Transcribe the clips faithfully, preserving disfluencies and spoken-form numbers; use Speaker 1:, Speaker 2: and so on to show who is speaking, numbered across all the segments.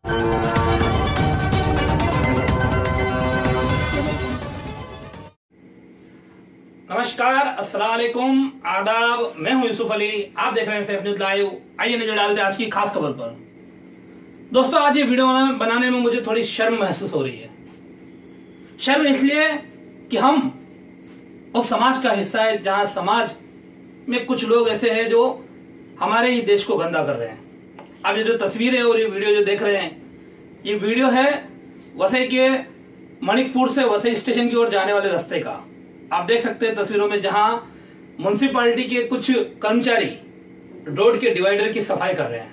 Speaker 1: नमस्कार, अस्सलाम वालेकुम, आदाब। मैं हूं यूसुफ अली, आप देख रहे हैं सैफ न्यूज लाइव। आइए नजर डालते हैं आज की खास खबर पर। दोस्तों, आज ये वीडियो बनाने में मुझे थोड़ी शर्म महसूस हो रही है। शर्म इसलिए कि हम उस समाज का हिस्सा है जहां समाज में कुछ लोग ऐसे हैं जो हमारे ही देश को गंदा कर रहे हैं। अब ये जो तस्वीरें और ये वीडियो जो देख रहे हैं, ये वीडियो है वसई के मणिकपुर से वसई स्टेशन की ओर जाने वाले रास्ते का। आप देख सकते हैं तस्वीरों में, जहां म्युनिसिपैलिटी के कुछ कर्मचारी रोड के डिवाइडर की सफाई कर रहे हैं।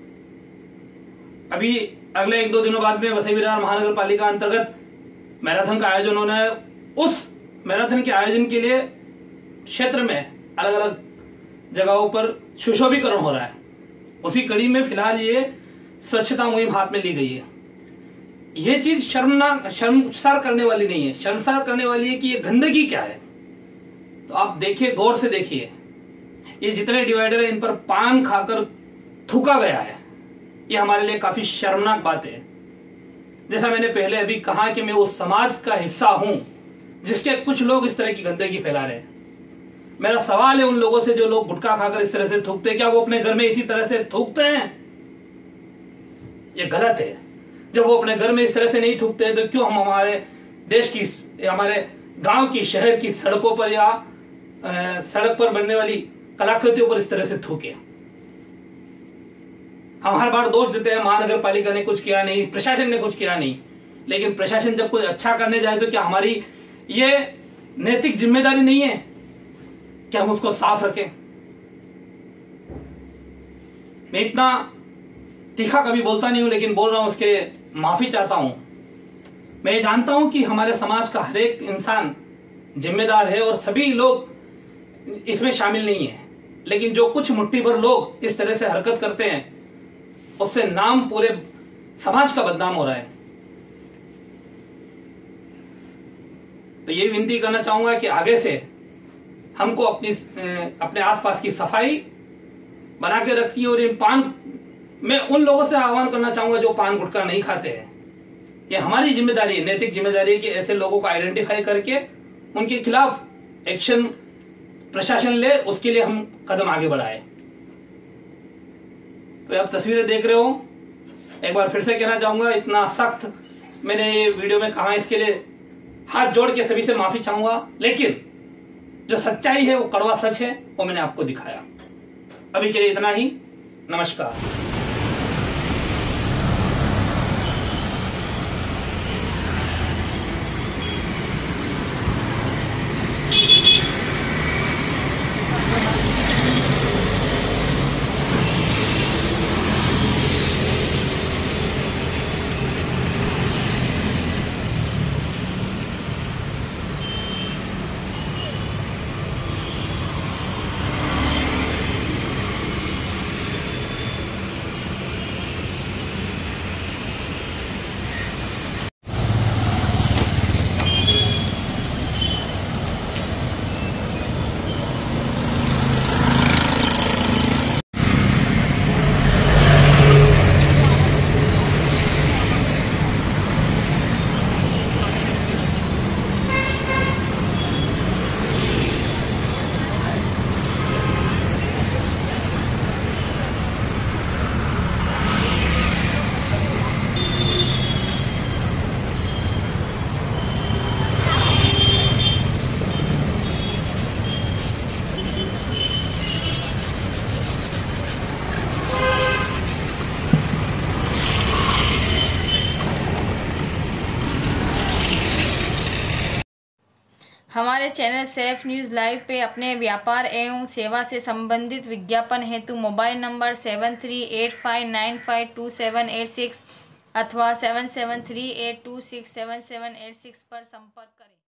Speaker 1: अभी अगले एक दो दिनों बाद में वसई विरार महानगर पालिका अंतर्गत मैराथन का आयोजन होना है। उस मैराथन के आयोजन के लिए क्षेत्र में अलग अलग जगहों पर सुशोभीकरण हो रहा है। उसी कड़ी में फिलहाल ये स्वच्छता मुहिम हाथ में ली गई है। ये चीज शर्मनाक शर्मसार करने वाली नहीं है। शर्मसार करने वाली है कि ये गंदगी क्या है। तो आप देखिए, गौर से देखिए, ये जितने डिवाइडर है इन पर पान खाकर थूका गया है। ये हमारे लिए काफी शर्मनाक बात है। जैसा मैंने पहले अभी कहा कि मैं उस समाज का हिस्सा हूं जिसके कुछ लोग इस तरह की गंदगी फैला रहे हैं। मेरा सवाल है उन लोगों से जो लोग गुटखा खाकर इस तरह से थूकते हैं, क्या वो अपने घर में इसी तरह से थूकते हैं? ये गलत है। जब वो अपने घर में इस तरह से नहीं थूकते हैं तो क्यों हम हमारे देश की, हमारे गांव की, शहर की सड़कों पर या सड़क पर बनने वाली कलाकृतियों पर इस तरह से थूके? हम हर बार दोष देते हैं महानगर पालिका ने कुछ किया नहीं, प्रशासन ने कुछ किया नहीं। लेकिन प्रशासन जब कुछ अच्छा करने जाए तो क्या हमारी ये नैतिक जिम्मेदारी नहीं है कि हम उसको साफ रखें? मैं इतना तीखा कभी बोलता नहीं हूं, लेकिन बोल रहा हूं, उसके लिए माफी चाहता हूं। मैं ये जानता हूं कि हमारे समाज का हर एक इंसान जिम्मेदार है और सभी लोग इसमें शामिल नहीं है। लेकिन जो कुछ मुट्ठी भर लोग इस तरह से हरकत करते हैं, उससे नाम पूरे समाज का बदनाम हो रहा है। तो ये विनती करना चाहूंगा कि आगे से हमको अपनी अपने आसपास की सफाई बना के रखिए। और इन पान, मैं उन लोगों से आह्वान करना चाहूंगा जो पान गुटखा नहीं खाते हैं। ये हमारी जिम्मेदारी है, नैतिक जिम्मेदारी है कि ऐसे लोगों को आइडेंटिफाई करके उनके खिलाफ एक्शन प्रशासन ले, उसके लिए हम कदम आगे बढ़ाए। तो आप तस्वीरें देख रहे हो, एक बार फिर से कहना चाहूंगा, इतना सख्त मैंने ये वीडियो में कहा, इसके लिए हाथ जोड़ के सभी से माफी चाहूंगा। लेकिन जो सच्चाई है, वो कड़वा सच है, वो मैंने आपको दिखाया। अभी के लिए इतना ही। नमस्कार।
Speaker 2: हमारे चैनल सैफ न्यूज़ लाइव पे अपने व्यापार एवं सेवा से संबंधित विज्ञापन हेतु mobile number seven three eight five nine five two seven eight six अथवा seven seven three eight two six seven seven eight six पर संपर्क करें।